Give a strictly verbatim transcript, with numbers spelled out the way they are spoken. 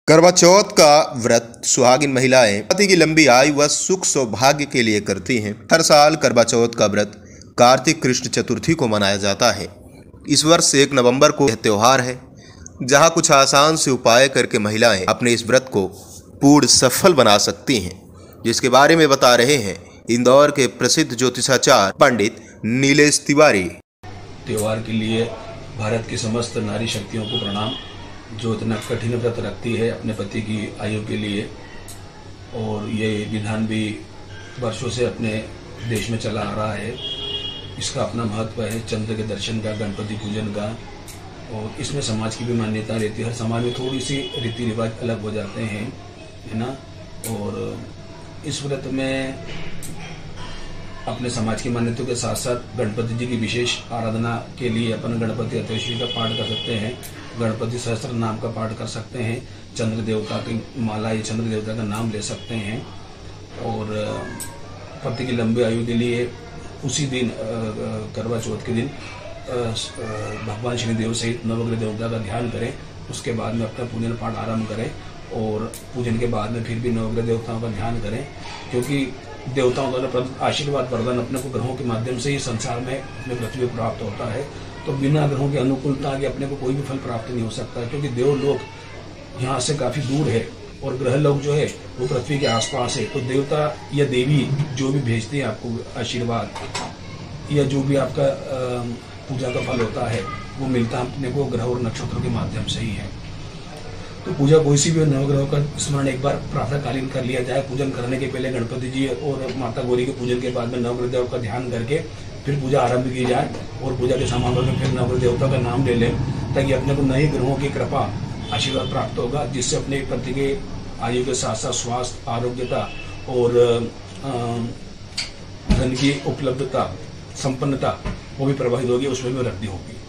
करवा चौथ का व्रत सुहागिन महिलाएं पति की लंबी आयु व सुख सौभाग्य के लिए करती हैं। हर साल करवा चौथ का व्रत कार्तिक कृष्ण चतुर्थी को मनाया जाता है। इस वर्ष एक नवंबर को यह त्योहार है, जहां कुछ आसान से उपाय करके महिलाएं अपने इस व्रत को पूर्ण सफल बना सकती हैं, जिसके बारे में बता रहे हैं इंदौर के प्रसिद्ध ज्योतिषाचार्य पंडित नीलेश तिवारी। त्योहार के लिए भारत की समस्त नारी शक्तियों को प्रणाम, जो इतना कठिन व्रत रखती है अपने पति की आयु के लिए। और ये विधान भी वर्षों से अपने देश में चला आ रहा है। इसका अपना महत्व है, चंद्र के दर्शन का, गणपति पूजन का, और इसमें समाज की भी मान्यता रहती है। हर समाज में थोड़ी सी रीति रिवाज अलग हो जाते हैं, है ना। और इस व्रत में अपने समाज की मान्यताओं के साथ साथ गणपति जी की विशेष आराधना के लिए अपन गणपति अष्टोत्तर का पाठ कर सकते हैं, गणपति सहस्त्र नाम का पाठ कर सकते हैं, चंद्र देवता की माला या चंद्र देवता का नाम ले सकते हैं। और पति की लंबी आयु के लिए उसी दिन करवा चौथ के दिन भगवान शनिदेव सहित नवग्रह देवता का ध्यान करें। उसके बाद में अपना पूजन पाठ आरंभ करें और पूजन के बाद में फिर भी नवग्रह देवताओं का ध्यान करें, क्योंकि देवताओं द्वारा आशीर्वाद वरदान अपने को ग्रहों के माध्यम से ही संसार में अपने पृथ्वी प्राप्त होता है। तो बिना ग्रहों की अनुकूलता के अपने को कोई भी फल प्राप्त नहीं हो सकता, क्योंकि देवलोक यहाँ से काफी दूर है और ग्रह लोक जो है वो पृथ्वी के आसपास है। तो देवता या देवी जो भी भेजते हैं आपको आशीर्वाद या जो भी आपका पूजा का फल होता है वो मिलता अपने को ग्रह और नक्षत्रों के माध्यम से ही है। तो पूजा कोई सी भी नवग्रहों का स्मरण एक बार प्रातः कालीन कर लिया जाए। पूजन करने के पहले गणपति जी और माता गौरी के पूजन के बाद में नवग्रह देव का ध्यान करके फिर पूजा आरंभ की जाए और पूजा के सामानों में फिर नवग्रह देवता का नाम ले लें, ताकि अपने को नए ग्रहों की कृपा आशीर्वाद प्राप्त होगा, जिससे अपने पति के आयु के साथ साथ स्वास्थ्य, आरोग्यता और धन की उपलब्धता, संपन्नता वो भी प्रभावित होगी, उसमें भी वृद्धि होगी।